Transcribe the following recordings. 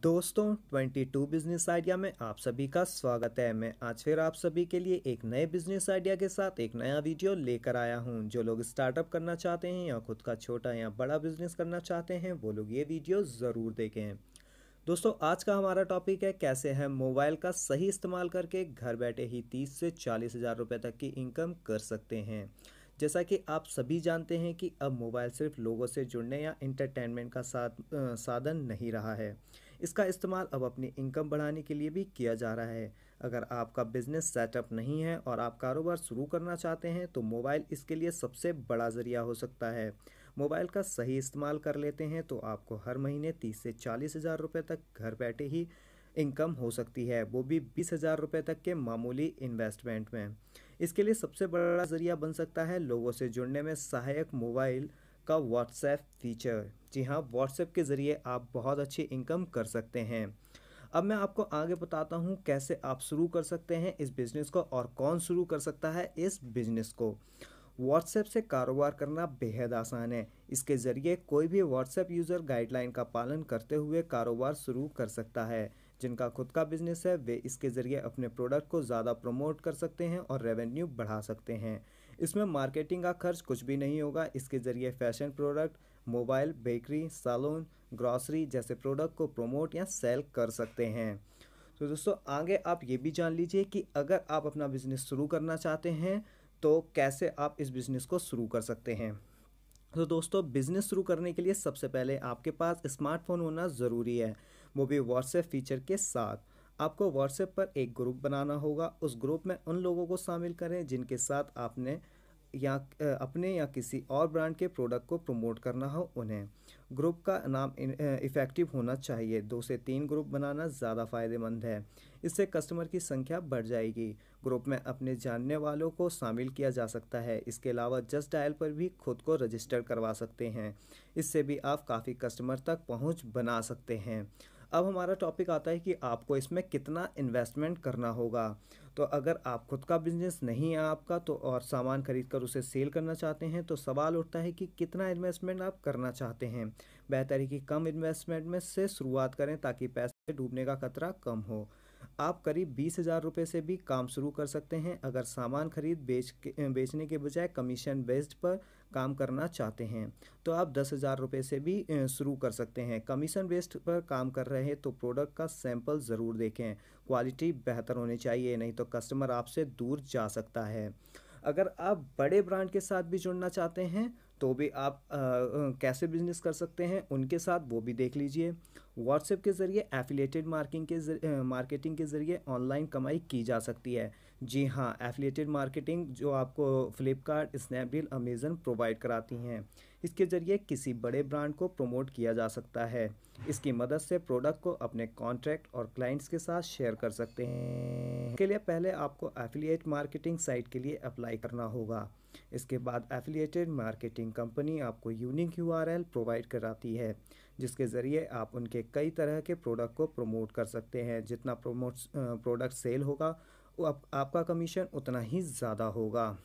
दोस्तों 22 business idea में आप सभी का स्वागत है। मैं आज फिर आप सभी के लिए एक नए बिजनेस आइडिया के साथ एक नया वीडियो लेकर आया हूं। जो लोग स्टार्टअप करना चाहते हैं या खुद का छोटा या बड़ा बिजनेस करना चाहते हैं वो लोग ये वीडियो ज़रूर देखें। दोस्तों आज का हमारा टॉपिक है कैसे हम मोबाइल का सही इस्तेमाल करके घर बैठे ही 30 से 40 हज़ार रुपये तक की इनकम कर सकते हैं। जैसा कि आप सभी जानते हैं कि अब मोबाइल सिर्फ लोगों से जुड़ने या इंटरटेनमेंट का साधन नहीं रहा है। इसका इस्तेमाल अब अपनी इनकम बढ़ाने के लिए भी किया जा रहा है। अगर आपका बिजनेस सेटअप नहीं है और आप कारोबार शुरू करना चाहते हैं तो मोबाइल इसके लिए सबसे बड़ा ज़रिया हो सकता है। मोबाइल का सही इस्तेमाल कर लेते हैं तो आपको हर महीने 30 से 40 हज़ार रुपये तक घर बैठे ही इनकम हो सकती है, वो भी 20 हज़ार रुपये तक के मामूली इन्वेस्टमेंट में। इसके लिए सबसे बड़ा ज़रिया बन सकता है लोगों से जुड़ने में सहायक मोबाइल का व्हाट्सएप फीचर। जी हाँ, व्हाट्सएप के ज़रिए आप बहुत अच्छी इनकम कर सकते हैं। अब मैं आपको आगे बताता हूँ कैसे आप शुरू कर सकते हैं इस बिज़नेस को और कौन शुरू कर सकता है इस बिज़नेस को। व्हाट्सएप से कारोबार करना बेहद आसान है। इसके ज़रिए कोई भी व्हाट्सएप यूज़र गाइडलाइन का पालन करते हुए कारोबार शुरू कर सकता है। जिनका खुद का बिजनेस है वे इसके ज़रिए अपने प्रोडक्ट को ज़्यादा प्रमोट कर सकते हैं और रेवेन्यू बढ़ा सकते हैं। इसमें मार्केटिंग का खर्च कुछ भी नहीं होगा। इसके ज़रिए fashion product, mobile, bakery, salon, grocery जैसे प्रोडक्ट को प्रमोट या सेल कर सकते हैं। तो दोस्तों आगे आप ये भी जान लीजिए कि अगर आप अपना बिजनेस शुरू करना चाहते हैं तो कैसे आप इस बिज़नेस को शुरू कर सकते हैं। तो दोस्तों बिज़नेस शुरू करने के लिए सबसे पहले आपके पास स्मार्टफ़ोन होना ज़रूरी है, वो भी व्हाट्सएप फीचर के साथ। आपको व्हाट्सएप पर एक ग्रुप बनाना होगा। उस ग्रुप में उन लोगों को शामिल करें जिनके साथ आपने या अपने या किसी और ब्रांड के प्रोडक्ट को प्रमोट करना हो उन्हें। ग्रुप का नाम इफ़ेक्टिव होना चाहिए। 2 से 3 ग्रुप बनाना ज़्यादा फ़ायदेमंद है। इससे कस्टमर की संख्या बढ़ जाएगी। ग्रुप में अपने जानने वालों को शामिल किया जा सकता है। इसके अलावा जस्ट डायल पर भी खुद को रजिस्टर करवा सकते हैं। इससे भी आप काफ़ी कस्टमर तक पहुंच बना सकते हैं। अब हमारा टॉपिक आता है कि आपको इसमें कितना इन्वेस्टमेंट करना होगा। तो अगर आप खुद का बिजनेस नहीं है आपका तो और सामान खरीद कर उसे सेल करना चाहते हैं तो सवाल उठता है कि कितना इन्वेस्टमेंट आप करना चाहते हैं। बेहतर है कि कम इन्वेस्टमेंट में से शुरुआत करें ताकि पैसे डूबने का खतरा कम हो। आप करीब 20 हज़ार रुपये से भी काम शुरू कर सकते हैं अगर सामान खरीद बेचने के बजाय कमीशन बेस्ड पर काम करना चाहते हैं। तो आप 10 हज़ार रुपये से भी शुरू कर सकते हैं। कमीशन बेस्ड पर काम कर रहे हैं तो प्रोडक्ट का सैंपल ज़रूर देखें। क्वालिटी बेहतर होनी चाहिए, नहीं तो कस्टमर आपसे दूर जा सकता है। अगर आप बड़े ब्रांड के साथ भी जुड़ना चाहते हैं तो भी आप कैसे बिजनेस कर सकते हैं उनके साथ वो भी देख लीजिए। व्हाट्सएप के ज़रिए एफिलिएटेड मार्केटिंग के ज़रिए ऑनलाइन कमाई की जा सकती है। जी हाँ, एफिलिएटेड मार्केटिंग जो आपको फ्लिपकार्ट, स्नैपडील, अमेज़न प्रोवाइड कराती हैं। इसके ज़रिए किसी बड़े ब्रांड को प्रमोट किया जा सकता है। इसकी मदद से प्रोडक्ट को अपने कॉन्ट्रैक्ट और क्लाइंट्स के साथ शेयर कर सकते हैं। इसके लिए पहले आपको एफिलिएट मार्केटिंग साइट के लिए अप्लाई करना होगा। इसके बाद एफिलिएटेड मार्केटिंग कंपनी आपको यूनिक यूआरएल प्रोवाइड कराती है जिसके ज़रिए आप उनके कई तरह के प्रोडक्ट को प्रमोट कर सकते हैं। जितना प्रोडक्ट सेल होगा वो आपका कमीशन उतना ही ज़्यादा होगा।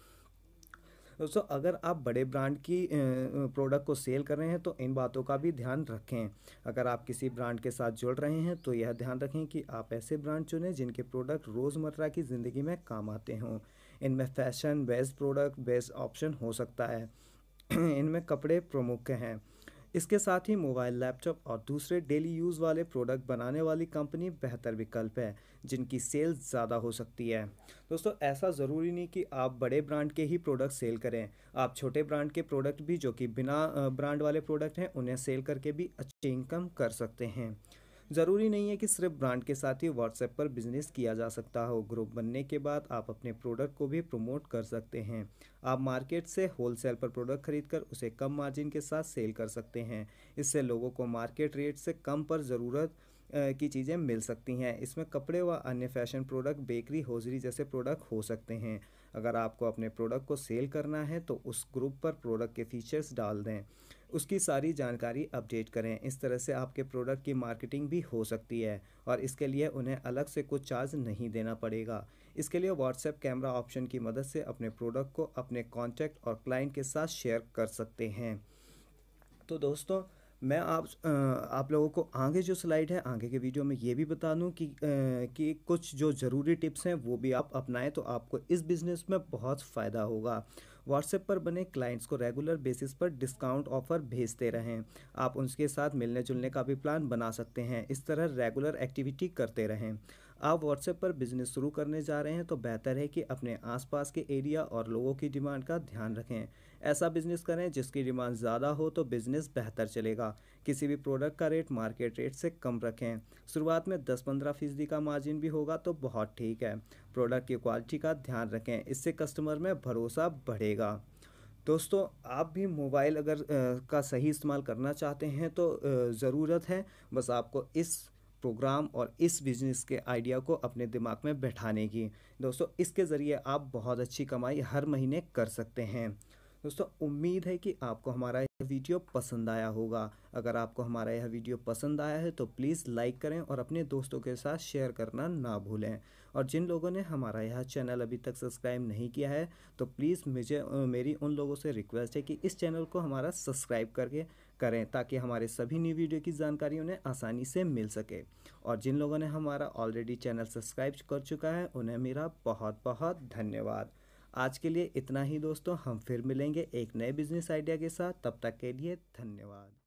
दोस्तों अगर आप बड़े ब्रांड की प्रोडक्ट को सेल कर रहे हैं तो इन बातों का भी ध्यान रखें। अगर आप किसी ब्रांड के साथ जुड़ रहे हैं तो यह ध्यान रखें कि आप ऐसे ब्रांड चुनें जिनके प्रोडक्ट रोज़मर्रा की ज़िंदगी में काम आते हों। इनमें fashion based product best option हो सकता है। इनमें कपड़े प्रमुख हैं। इसके साथ ही मोबाइल, लैपटॉप और दूसरे डेली यूज़ वाले प्रोडक्ट बनाने वाली कंपनी बेहतर विकल्प है जिनकी सेल्स ज़्यादा हो सकती है। दोस्तों ऐसा ज़रूरी नहीं कि आप बड़े ब्रांड के ही प्रोडक्ट सेल करें। आप छोटे ब्रांड के प्रोडक्ट भी जो कि बिना ब्रांड वाले प्रोडक्ट हैं उन्हें सेल करके भी अच्छी इनकम कर सकते हैं। ज़रूरी नहीं है कि सिर्फ ब्रांड के साथ ही व्हाट्सएप पर बिजनेस किया जा सकता हो। ग्रुप बनने के बाद आप अपने प्रोडक्ट को भी प्रमोट कर सकते हैं। आप मार्केट से होलसेल पर प्रोडक्ट खरीदकर उसे कम मार्जिन के साथ सेल कर सकते हैं। इससे लोगों को मार्केट रेट से कम पर ज़रूरत की चीज़ें मिल सकती हैं। इसमें कपड़े व अन्य फैशन प्रोडक्ट, बेकरी, होजरी जैसे प्रोडक्ट हो सकते हैं। अगर आपको अपने प्रोडक्ट को सेल करना है तो उस ग्रुप पर प्रोडक्ट के फीचर्स डाल दें, उसकी सारी जानकारी अपडेट करें। इस तरह से आपके प्रोडक्ट की मार्केटिंग भी हो सकती है और इसके लिए उन्हें अलग से कुछ चार्ज नहीं देना पड़ेगा। इसके लिए व्हाट्सएप कैमरा ऑप्शन की मदद से अपने प्रोडक्ट को अपने कॉन्टैक्ट और क्लाइंट के साथ शेयर कर सकते हैं। तो दोस्तों मैं आप लोगों को आगे जो स्लाइड है, आगे के वीडियो में ये भी बता दूं कि कुछ जो ज़रूरी टिप्स हैं वो भी आप अपनाएं तो आपको इस बिज़नेस में बहुत फ़ायदा होगा। व्हाट्सएप पर बने क्लाइंट्स को रेगुलर बेसिस पर डिस्काउंट ऑफ़र भेजते रहें। आप उनके साथ मिलने जुलने का भी प्लान बना सकते हैं। इस तरह रेगुलर एक्टिविटी करते रहें। आप व्हाट्सएप पर बिज़नेस शुरू करने जा रहे हैं तो बेहतर है कि अपने आसपास के एरिया और लोगों की डिमांड का ध्यान रखें। ऐसा बिजनेस करें जिसकी डिमांड ज़्यादा हो तो बिज़नेस बेहतर चलेगा। किसी भी प्रोडक्ट का रेट मार्केट रेट से कम रखें। शुरुआत में 10-15% का मार्जिन भी होगा तो बहुत ठीक है। प्रोडक्ट की क्वालिटी का ध्यान रखें, इससे कस्टमर में भरोसा बढ़ेगा। दोस्तों, आप भी मोबाइल अगर का सही इस्तेमाल करना चाहते हैं तो ज़रूरत है बस आपको इस प्रोग्राम और इस बिज़नेस के आइडिया को अपने दिमाग में बैठाने की। दोस्तों, इसके ज़रिए आप बहुत अच्छी कमाई हर महीने कर सकते हैं। दोस्तों, उम्मीद है कि आपको हमारा यह वीडियो पसंद आया होगा। अगर आपको हमारा यह वीडियो पसंद आया है तो प्लीज़ लाइक करें और अपने दोस्तों के साथ शेयर करना ना भूलें। और जिन लोगों ने हमारा यह चैनल अभी तक सब्सक्राइब नहीं किया है तो प्लीज़ मेरी उन लोगों से रिक्वेस्ट है कि इस चैनल को हमारा सब्सक्राइब करके करें ताकि हमारे सभी न्यू वीडियो की जानकारी उन्हें आसानी से मिल सके। और जिन लोगों ने हमारा ऑलरेडी चैनल सब्सक्राइब कर चुका है उन्हें मेरा बहुत बहुत धन्यवाद। आज के लिए इतना ही दोस्तों, हम फिर मिलेंगे एक नए बिजनेस आइडिया के साथ। तब तक के लिए धन्यवाद।